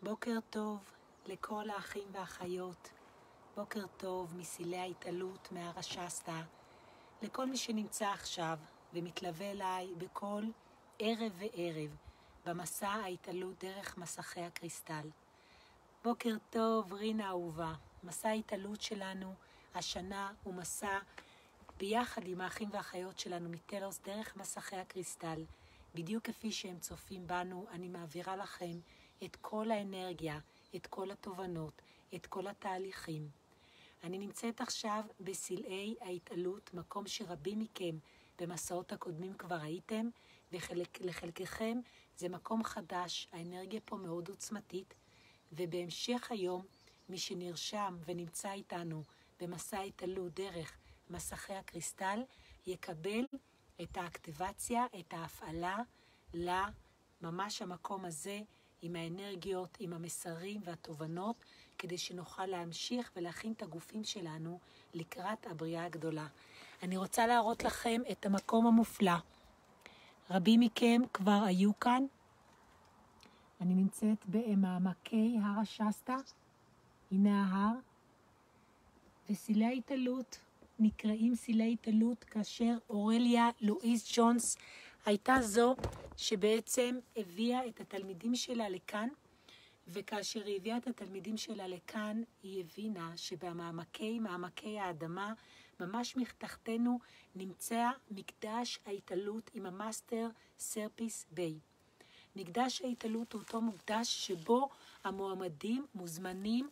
בוקר טוב לכל האחים והאחיות, בוקר טוב מסילי ההתעלות מהר השסטה, לכל מי שנמצא עכשיו ומתלווה אליי בכל ערב וערב במסע ההתעלות דרך מסכי הקריסטל. בוקר טוב רינה אהובה, מסע ההתעלות שלנו השנה הוא מסע ביחד עם האחים והאחיות שלנו מטלוס דרך מסכי הקריסטל. בדיוק כפי שהם צופים בנו, אני מעבירה לכם את כל האנרגיה, את כל התובנות, את כל התהליכים. אני נמצאת עכשיו בסלעי ההתעלות, מקום שרבים מכם במסעות הקודמים כבר ראיתם, ולחלקכם זה מקום חדש, האנרגיה פה מאוד עוצמתית, ובהמשך היום מי שנרשם ונמצא איתנו במסע ההתעלות דרך מסכי הקריסטל, יקבל את האקטיבציה, את ההפעלה לממש המקום הזה, עם האנרגיות, עם המסרים והתובנות, כדי שנוכל להמשיך ולהכין את הגופים שלנו לקראת הבריאה הגדולה. אני רוצה להראות לכם את המקום המופלא. רבים מכם כבר היו כאן. אני נמצאת במעמקי הר השסטה, הנה ההר, וסילי ההתעלות נקראים סילי התעלות כאשר אורליה לואיס ג'ונס הייתה זו שבעצם הביאה את התלמידים שלה לכאן, וכאשר היא הביאה את התלמידים שלה לכאן היא הבינה שבמעמקי האדמה ממש מתחתנו נמצא מקדש ההתעלות עם המאסטר סרפיס ביי. מקדש ההתעלות הוא אותו מקדש שבו המועמדים מוזמנים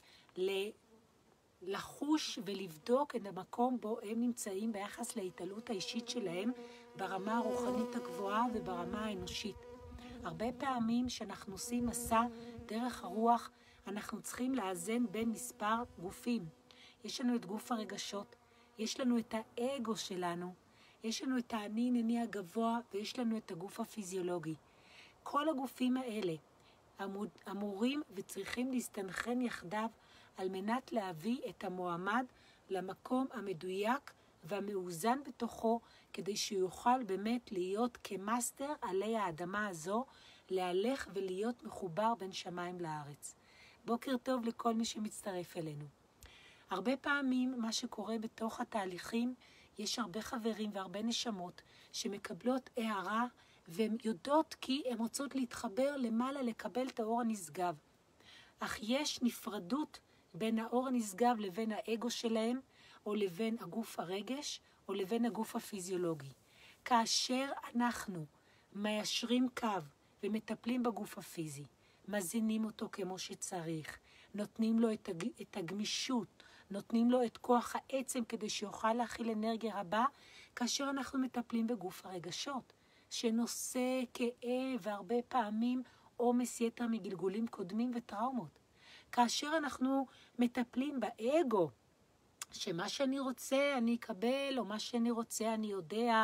לחוש ולבדוק את המקום בו הם נמצאים ביחס להתעלות האישית שלהם ברמה הרוחנית הגבוהה וברמה האנושית. הרבה פעמים שאנחנו עושים מסע דרך הרוח, אנחנו צריכים לאזן בין מספר גופים. יש לנו את גוף הרגשות, יש לנו את האגו שלנו, יש לנו את האני הנני הגבוה ויש לנו את הגוף הפיזיולוגי. כל הגופים האלה אמורים וצריכים להסתנכרן יחדיו על מנת להביא את המועמד למקום המדויק והמאוזן בתוכו, כדי שיוכל באמת להיות כמאסטר עלי האדמה הזו, להלך ולהיות מחובר בין שמיים לארץ. בוקר טוב לכל מי שמצטרף אלינו. הרבה פעמים מה שקורה בתוך התהליכים, יש הרבה חברים והרבה נשמות שמקבלות הערה, והן יודעות כי הן רוצות להתחבר למעלה לקבל את האור הנשגב. אך יש נפרדות בין האור הנשגב לבין האגו שלהם, או לבין הגוף הרגש, או לבין הגוף הפיזיולוגי. כאשר אנחנו מיישרים קו ומטפלים בגוף הפיזי, מזינים אותו כמו שצריך, נותנים לו את הגמישות, נותנים לו את כוח העצם כדי שיוכל להכיל אנרגיה רבה, כאשר אנחנו מטפלים בגוף הרגשות, שנושא כאב והרבה פעמים עומס יתר מגלגולים קודמים וטראומות. כאשר אנחנו מטפלים באגו, שמה שאני רוצה אני אקבל, או מה שאני רוצה אני יודע,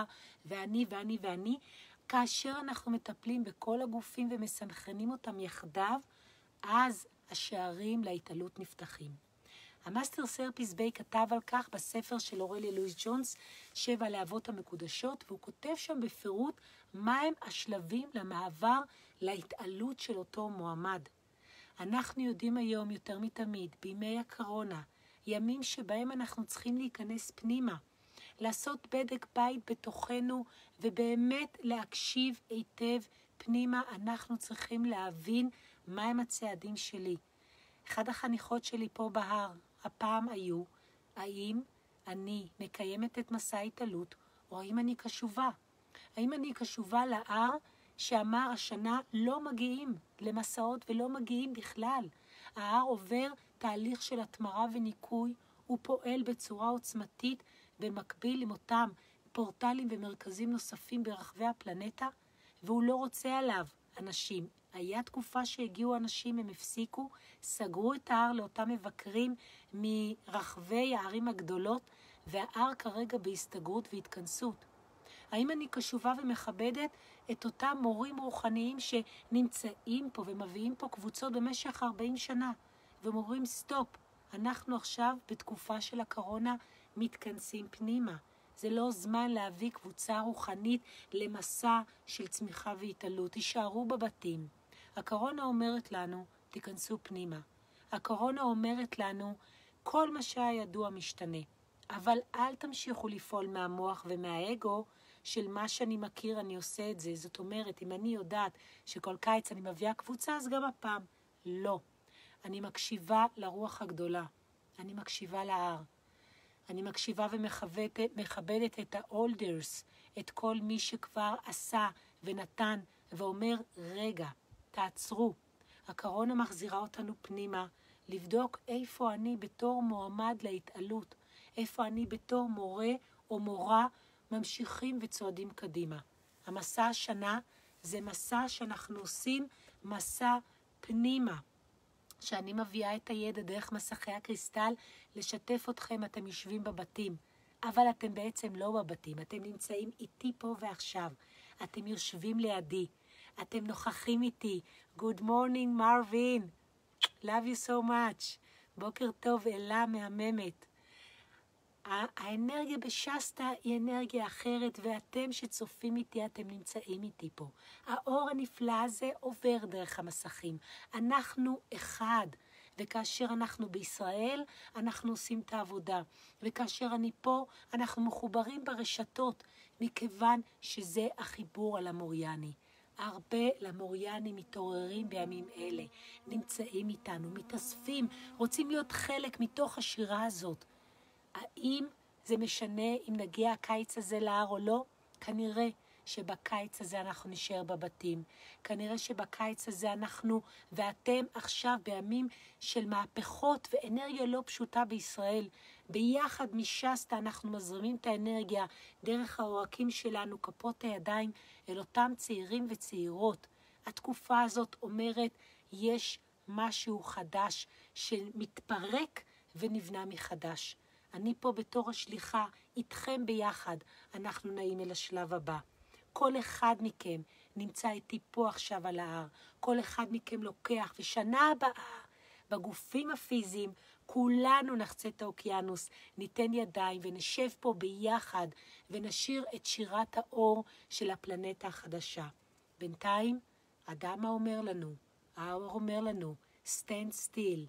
ואני, כאשר אנחנו מטפלים בכל הגופים ומסנכרנים אותם יחדיו, אז השערים להתעלות נפתחים. המאסטר סרפיס ביי כתב על כך בספר של אורליה לואיס ג'ונס, 7 להבות המקודשות, והוא כותב שם בפירוט מהם השלבים למעבר להתעלות של אותו מועמד. אנחנו יודעים היום יותר מתמיד, בימי הקורונה, ימים שבהם אנחנו צריכים להיכנס פנימה, לעשות בדק בית בתוכנו ובאמת להקשיב היטב פנימה. אנחנו צריכים להבין מהם הצעדים שלי. אחד החניכות שלי פה בהר, הפעם היו, האם אני מקיימת את מסע ההתעלות, או האם אני קשובה? האם אני קשובה להר שאמר השנה לא מגיעים למסעות ולא מגיעים בכלל? ההר עובר תהליך של התמרה וניקוי, הוא פועל בצורה עוצמתית במקביל עם אותם פורטלים ומרכזים נוספים ברחבי הפלנטה, והוא לא רוצה עליו אנשים. היה תקופה שהגיעו אנשים, הם הפסיקו, סגרו את ההר לאותם מבקרים מרחבי הערים הגדולות, וההר כרגע בהסתגרות והתכנסות. האם אני קשובה ומכבדת את אותם מורים רוחניים שנמצאים פה ומביאים פה קבוצות במשך 40 שנה, ומורים סטופ, אנחנו עכשיו בתקופה של הקורונה מתכנסים פנימה. זה לא זמן להביא קבוצה רוחנית למסע של צמיחה והתעלות. תישארו בבתים. הקורונה אומרת לנו, תיכנסו פנימה. הקורונה אומרת לנו, כל מה שהיה ידוע משתנה, אבל אל תמשיכו לפעול מהמוח ומהאגו של מה שאני מכיר, אני עושה את זה. זאת אומרת, אם אני יודעת שכל קיץ אני מביאה קבוצה, אז גם הפעם. לא. אני מקשיבה לרוח הגדולה. אני מקשיבה להר. אני מקשיבה ומכבדת את האולדרס, את כל מי שכבר עשה ונתן ואומר, רגע, תעצרו. הקורונה מחזירה אותנו פנימה, לבדוק איפה אני בתור מועמד להתעלות, איפה אני בתור מורה או מורה ממשיכים וצועדים קדימה. המסע השנה זה מסע שאנחנו עושים, מסע פנימה, שאני מביאה את הידע דרך מסכי הקריסטל, לשתף אתכם, אתם יושבים בבתים, אבל אתם בעצם לא בבתים, אתם נמצאים איתי פה ועכשיו, אתם יושבים לידי, אתם נוכחים איתי. Good morning מרווין, love you so much, בוקר טוב אלה מהממת. האנרגיה בשסטה היא אנרגיה אחרת, ואתם שצופים איתי, אתם נמצאים איתי פה. האור הנפלא הזה עובר דרך המסכים. אנחנו אחד, וכאשר אנחנו בישראל, אנחנו עושים את העבודה. וכאשר אני פה, אנחנו מחוברים ברשתות, מכיוון שזה החיבור על המוריאני. הרבה למוריאנים מתעוררים בימים אלה, נמצאים איתנו, מתאספים, רוצים להיות חלק מתוך השירה הזאת. האם זה משנה אם נגיע הקיץ הזה להר או לא? כנראה שבקיץ הזה אנחנו נשאר בבתים. כנראה שבקיץ הזה אנחנו ואתם עכשיו בימים של מהפכות ואנרגיה לא פשוטה בישראל. ביחד משסטה אנחנו מזרימים את האנרגיה דרך העורקים שלנו, כפות הידיים, אל אותם צעירים וצעירות. התקופה הזאת אומרת, יש משהו חדש שמתפרק ונבנה מחדש. אני פה בתור השליחה, איתכם ביחד, אנחנו נעים אל השלב הבא. כל אחד מכם נמצא איתי פה עכשיו על ההר. כל אחד מכם לוקח, ושנה הבאה, בגופים הפיזיים, כולנו נחצה את האוקיינוס, ניתן ידיים ונשב פה ביחד, ונשיר את שירת האור של הפלנטה החדשה. בינתיים, אדם אומר לנו, האור אומר לנו, stand still.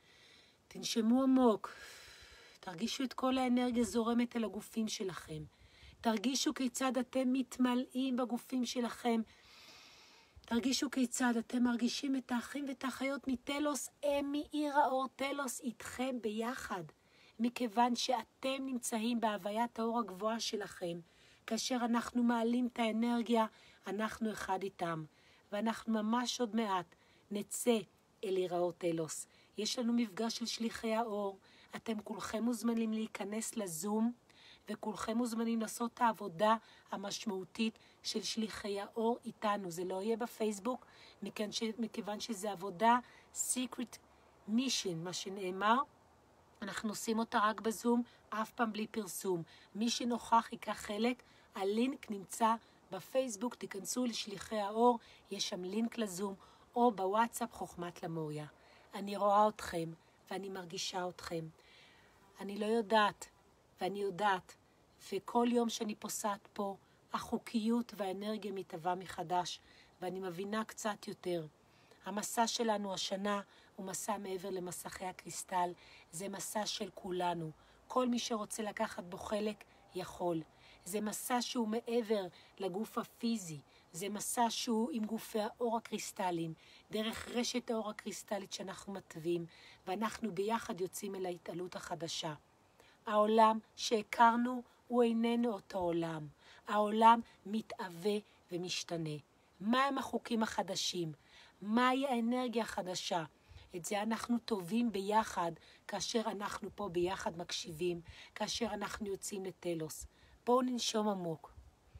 תנשמו עמוק. תרגישו את כל האנרגיה זורמת אל הגופים שלכם. תרגישו כיצד אתם מתמלאים בגופים שלכם. תרגישו כיצד אתם מרגישים את האחים ואת האחיות מטלוס, הם מעיר האור טלוס איתכם ביחד. מכיוון שאתם נמצאים בהוויית האור הגבוהה שלכם. כאשר אנחנו מעלים את האנרגיה, אנחנו אחד איתם. ואנחנו ממש עוד מעט נצא אל עיר האור טלוס. יש לנו מפגש של שליחי האור. אתם כולכם מוזמנים להיכנס לזום, וכולכם מוזמנים לעשות את העבודה המשמעותית של שליחי האור איתנו. זה לא יהיה בפייסבוק, מכיוון שזה עבודה secret mission, מה שנאמר. אנחנו עושים אותה רק בזום, אף פעם בלי פרסום. מי שנוכח ייקח חלק, הלינק נמצא בפייסבוק, תיכנסו לשליחי האור, יש שם לינק לזום, או בוואטסאפ חוכמת למוריה. אני רואה אתכם, ואני מרגישה אתכם. אני לא יודעת, ואני יודעת, וכל יום שאני פוסעת פה, החוקיות והאנרגיה מתהווה מחדש, ואני מבינה קצת יותר. המסע שלנו השנה הוא מסע מעבר למסכי הקריסטל, זה מסע של כולנו. כל מי שרוצה לקחת בו חלק יכול. זה מסע שהוא מעבר לגוף הפיזי, זה מסע שהוא עם גופי האור הקריסטליים, דרך רשת האור הקריסטלית שאנחנו מטווים, ואנחנו ביחד יוצאים אל ההתעלות החדשה. העולם שהכרנו הוא איננו אותו עולם. העולם מתהווה ומשתנה. מהם החוקים החדשים? מהי האנרגיה החדשה? את זה אנחנו טובים ביחד, כאשר אנחנו פה ביחד מקשיבים, כאשר אנחנו יוצאים לטלוס. בואו ננשום עמוק.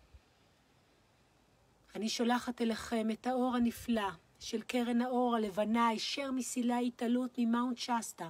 אני שולחת אליכם את האור הנפלא של קרן האור הלבנה, הישר מסילה ההתעלות ממאונט שסטה.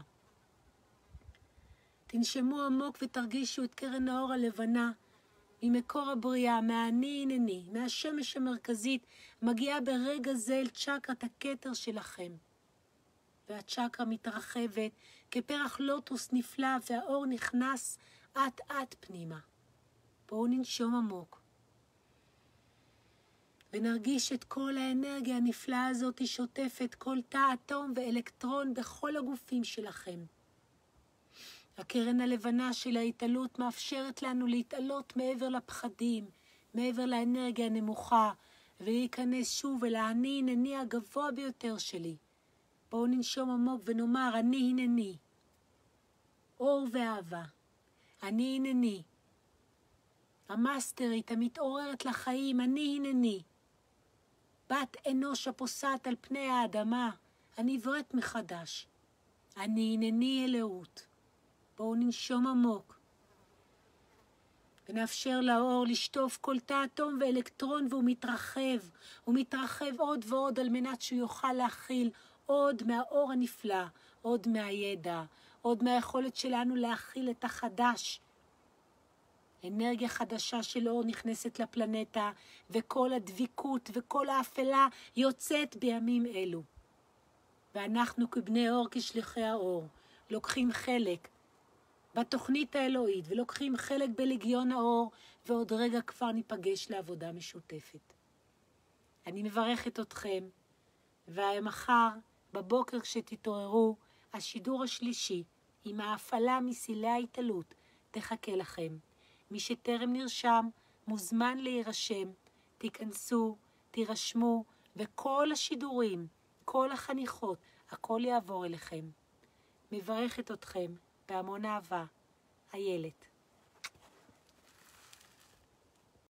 תנשמו עמוק ותרגישו את קרן האור הלבנה ממקור הבריאה, מהאני הנני, מהשמש המרכזית, מגיעה ברגע זה אל צ'קרת הכתר שלכם. והצ'קרה מתרחבת כפרח לוטוס נפלא, והאור נכנס אט אט פנימה. בואו ננשום עמוק. ונרגיש את כל האנרגיה הנפלאה הזאת שוטפת כל תא אטום ואלקטרון בכל הגופים שלכם. הקרן הלבנה של ההתעלות מאפשרת לנו להתעלות מעבר לפחדים, מעבר לאנרגיה הנמוכה, ולהיכנס שוב אל האני הנני הגבוה ביותר שלי. בואו ננשום עמוק ונאמר, אני הנני. אור ואהבה. אני הנני. המאסטרית המתעוררת לחיים, אני הנני. בת אנוש הפוסעת על פני האדמה, הנבראת מחדש. אני הנני אלוהות. בואו ננשום עמוק. ונאפשר לאור לשטוף כל תא אטום ואלקטרון, והוא מתרחב. הוא מתרחב עוד ועוד על מנת שהוא יוכל להכיל עוד מהאור הנפלא, עוד מהידע, עוד מהיכולת שלנו להכיל את החדש. אנרגיה חדשה של אור נכנסת לפלנטה, וכל הדביקות וכל האפלה יוצאת בימים אלו. ואנחנו כבני אור, כשליחי האור, לוקחים חלק בתוכנית האלוהית, ולוקחים חלק בלגיון האור, ועוד רגע כבר ניפגש לעבודה משותפת. אני מברכת אתכם, ומחר בבוקר כשתתעוררו, השידור השלישי עם ההפעלה מסילי ההתעלות תחכה לכם. מי שטרם נרשם מוזמן להירשם, תיכנסו, תירשמו, וכל השידורים, כל החניכות, הכל יעבור אליכם. מברכת אתכם בהמון אהבה, איילת.